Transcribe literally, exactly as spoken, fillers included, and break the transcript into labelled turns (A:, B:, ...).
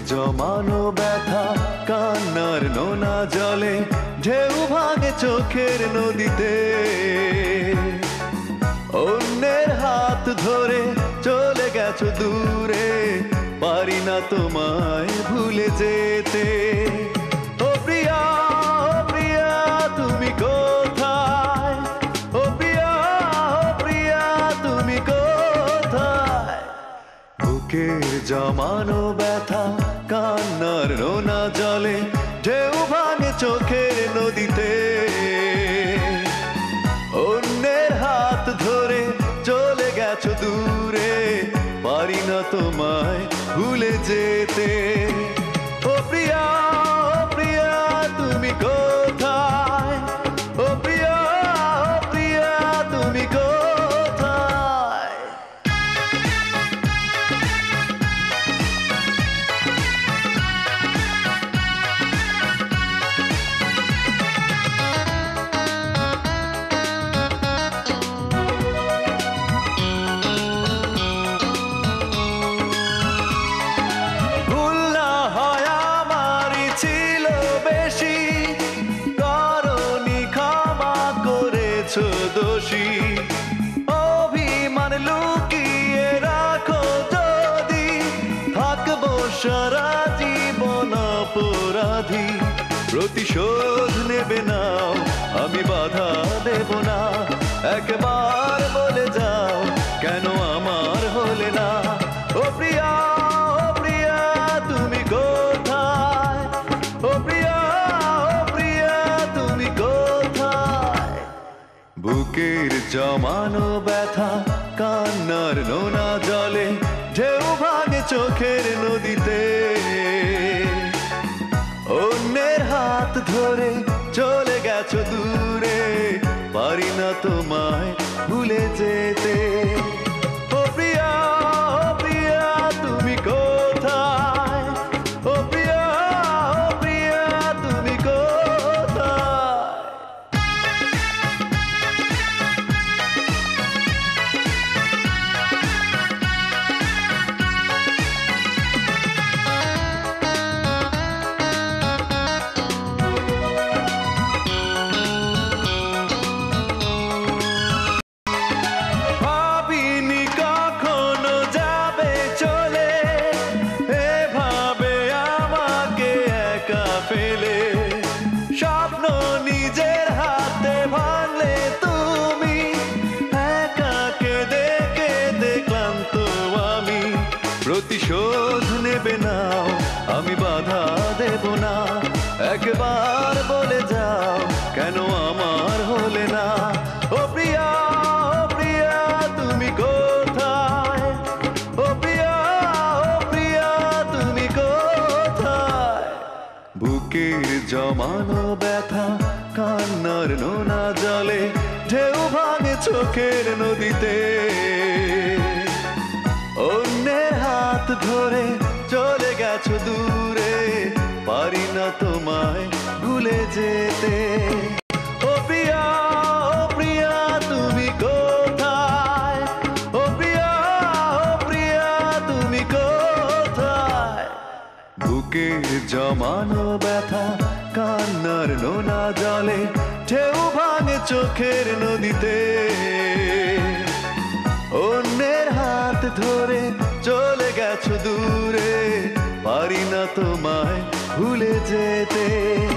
A: জমানো ব্যথা কান্নার নোনা জলে ঢেউ ভাঙে চোখের নদীতে। অন্যের হাত ধরে চলে গেছো দূরে, পারি না তোমায় ভুলে যেতে। ও প্রিয়া, ও প্রিয়া তুমি কোথায়? ও প্রিয়া, ও প্রিয়া তুমি কোথায়? বুকের জমানো ব্যথা কান্নার নোনা জলে ঢেউ ভাঙে চোখের নদীতে। অন্যের হাত ধরে চলে গেছো দূরে, পারি না তোমায় ভুলে যেতে। ও প্রিয়া, ও প্রিয়া তুমি কোথায়? ও প্রিয়া, ও প্রিয়া তুমি কোথায়? দোষী অভিমান লুকিয়ে রাখো যদি, থাকবো সারা জীবন অপরাধী। প্রতিশোধ নেবে নাও, আমি বাধা দেব না। একবার বলে যাও কেন আমার হলে না? ও প্রিয়া, ও প্রিয়া তুমি কোথায়? ও প্রিয়া, ও প্রিয়া তুমি কোথায়? বুকের জমানো ব্যথা কান্নার নোনা জলে ঢেউ ভাঙে চোখের নদীতে। অন্যের হাত ধরে চলে গেছো দূরে, পারি না তোমায় ভুলে যেতে। ও প্রিয়া, ও প্রিয়া তুমি কোথায়? ও প্রিয়া, ও প্রিয়া তুমি কোথায়? স্বপ্ন নিজের হাতে ভাঙলে তুমি, একা কেঁদে কেঁদে ক্লান্ত আমি। প্রতিশোধ নেবে নাও, আমি বাধা দেব না। একবার বলে যাও কেন আমার হলে না? ও প্রিয়া, ও প্রিয়া তুমি কোথায়? ও প্রিয়া, ও প্রিয়া তুমি কোথায়? বুকের জমানো ব্যথা কান্নার নোনা জলে ঢেউ ভাঙে চোখের নদীতে। অন্যের হাত ধরে চলে গেছো দূরে, পারি না তোমায় ভুলে যেতে। ও প্রিয়া, ও প্রিয়া তুমি কোথায়? ও প্রিয়া, ও প্রিয়া তুমি কোথায়? বুকের জমানো ব্যথা কান্নার নোনা জলে ঢেউ ভাঙে চোখের নদীতে। অন্যের হাত ধরে চলে গেছো দূরে, পারি না তোমায় ভুলে যেতে।